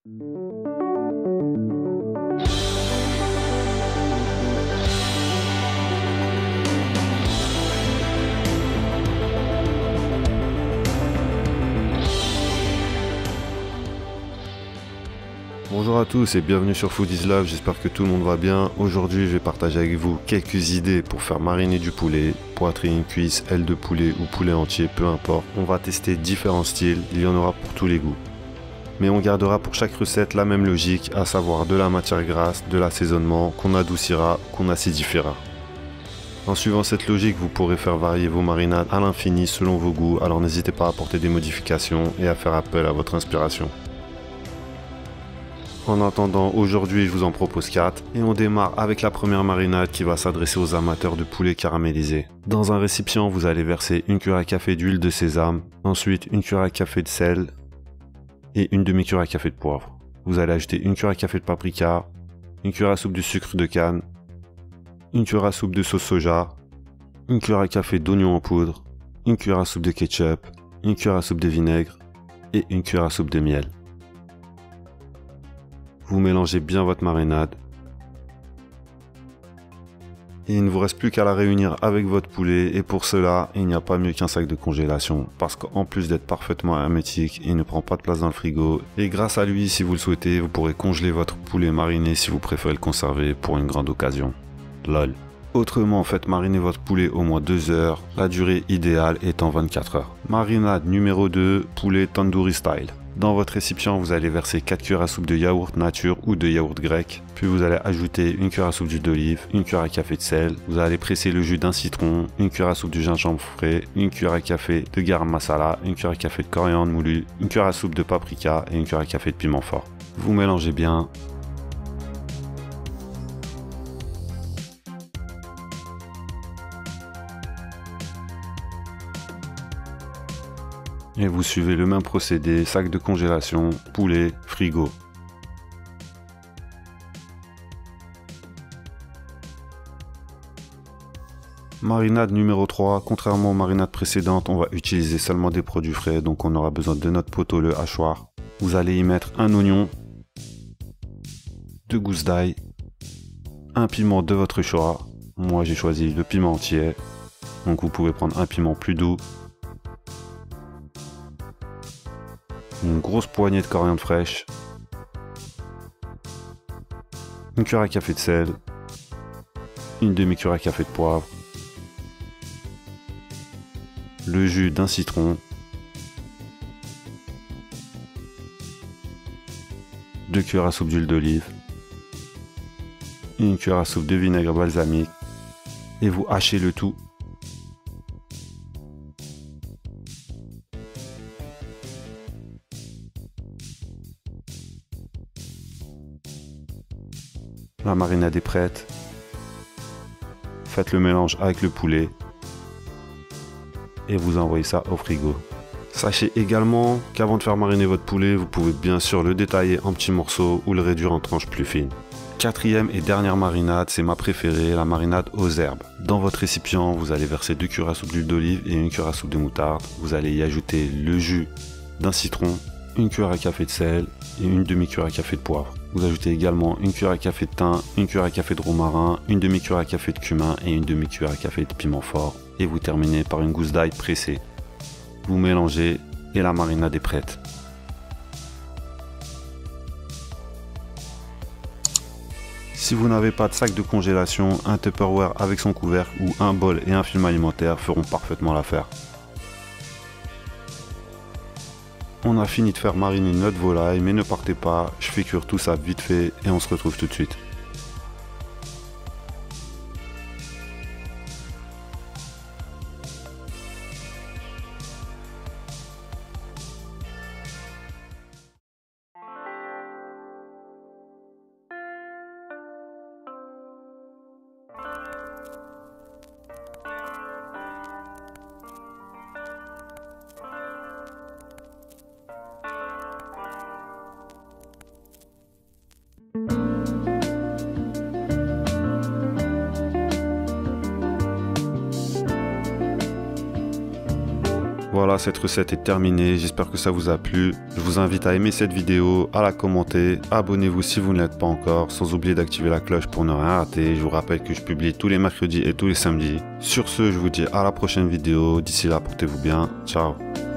Bonjour à tous et bienvenue sur Food is Love, j'espère que tout le monde va bien. Aujourd'hui je vais partager avec vous quelques idées pour faire mariner du poulet, poitrine, cuisse, aile de poulet ou poulet entier, peu importe. On va tester différents styles, il y en aura pour tous les goûts. Mais on gardera pour chaque recette la même logique, à savoir de la matière grasse, de l'assaisonnement, qu'on adoucira, qu'on acidifiera. En suivant cette logique, vous pourrez faire varier vos marinades à l'infini selon vos goûts, alors n'hésitez pas à apporter des modifications et à faire appel à votre inspiration. En attendant, aujourd'hui je vous en propose 4 et on démarre avec la première marinade qui va s'adresser aux amateurs de poulet caramélisé. Dans un récipient, vous allez verser une cuillère à café d'huile de sésame, ensuite une cuillère à café de sel et une demi-cuillère à café de poivre. Vous allez ajouter une cuillère à café de paprika, une cuillère à soupe de sucre de canne, une cuillère à soupe de sauce soja, une cuillère à café d'oignon en poudre, une cuillère à soupe de ketchup, une cuillère à soupe de vinaigre et une cuillère à soupe de miel. Vous mélangez bien votre marinade. Et il ne vous reste plus qu'à la réunir avec votre poulet et pour cela, il n'y a pas mieux qu'un sac de congélation parce qu'en plus d'être parfaitement hermétique, il ne prend pas de place dans le frigo et grâce à lui, si vous le souhaitez, vous pourrez congeler votre poulet mariné si vous préférez le conserver pour une grande occasion. Lol. Autrement, faites mariner votre poulet au moins 2 heures, la durée idéale étant 24 heures. Marinade numéro 2, poulet tandoori style. Dans votre récipient, vous allez verser 4 cuillères à soupe de yaourt nature ou de yaourt grec. Puis vous allez ajouter une cuillère à soupe d'huile d'olive, une cuillère à café de sel. Vous allez presser le jus d'un citron, une cuillère à soupe de gingembre frais, une cuillère à café de garam masala, une cuillère à café de coriandre moulu, une cuillère à soupe de paprika et une cuillère à café de piment fort. Vous mélangez bien. Et vous suivez le même procédé, sac de congélation, poulet, frigo. Marinade numéro 3, contrairement aux marinades précédentes, on va utiliser seulement des produits frais, donc on aura besoin de notre pot au lait hachoir. Vous allez y mettre un oignon, 2 gousses d'ail, un piment de votre choix. Moi j'ai choisi le piment entier, donc vous pouvez prendre un piment plus doux. Une grosse poignée de coriandre fraîche, une cuillère à café de sel, une demi-cuillère à café de poivre, le jus d'un citron, 2 cuillères à soupe d'huile d'olive, une cuillère à soupe de vinaigre balsamique et vous hachez le tout. La marinade est prête. Faites le mélange avec le poulet et vous envoyez ça au frigo. Sachez également qu'avant de faire mariner votre poulet, vous pouvez bien sûr le détailler en petits morceaux ou le réduire en tranches plus fines. Quatrième et dernière marinade, c'est ma préférée, la marinade aux herbes. Dans votre récipient, vous allez verser 2 cuillères à soupe d'huile d'olive et une cuillère à soupe de moutarde. Vous allez y ajouter le jus d'un citron, une cuillère à café de sel et une demi-cuillère à café de poivre. Vous ajoutez également une cuillère à café de thym, une cuillère à café de romarin, une demi-cuillère à café de cumin et une demi-cuillère à café de piment fort. Et vous terminez par une gousse d'ail pressée. Vous mélangez et la marinade est prête. Si vous n'avez pas de sac de congélation, un Tupperware avec son couvercle ou un bol et un film alimentaire feront parfaitement l'affaire. On a fini de faire mariner notre volaille, mais ne partez pas, je fais cuire tout ça vite fait et on se retrouve tout de suite. voilà, cette recette est terminée, j'espère que ça vous a plu. Je vous invite à aimer cette vidéo, à la commenter, abonnez-vous si vous ne l'êtes pas encore, sans oublier d'activer la cloche pour ne rien rater. Je vous rappelle que je publie tous les mercredis et tous les samedis. Sur ce, je vous dis à la prochaine vidéo, d'ici là, portez-vous bien, ciao.